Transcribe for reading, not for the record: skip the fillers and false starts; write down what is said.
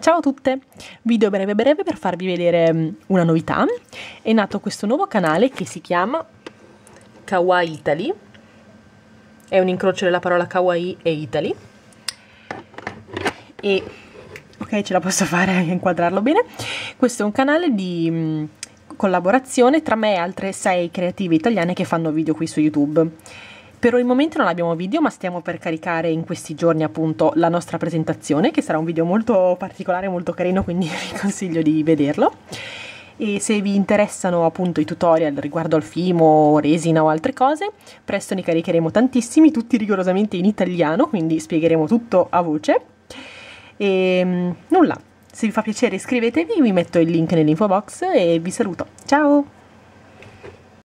Ciao a tutte! Video breve breve per farvi vedere una novità. È nato questo nuovo canale che si chiama Kawaii Italy. È un incrocio della parola Kawaii e Italy. E ok, ce la posso fare a inquadrarlo bene. Questo è un canale di collaborazione tra me e altre 6 creative italiane che fanno video qui su YouTube. Per il momento non abbiamo video, ma stiamo per caricare in questi giorni appunto la nostra presentazione, che sarà un video molto particolare, molto carino, quindi vi consiglio di vederlo. E se vi interessano appunto i tutorial riguardo al fimo, resina o altre cose, presto ne caricheremo tantissimi, tutti rigorosamente in italiano, quindi spiegheremo tutto a voce. E nulla, se vi fa piacere iscrivetevi, vi metto il link nell'info box e vi saluto. Ciao!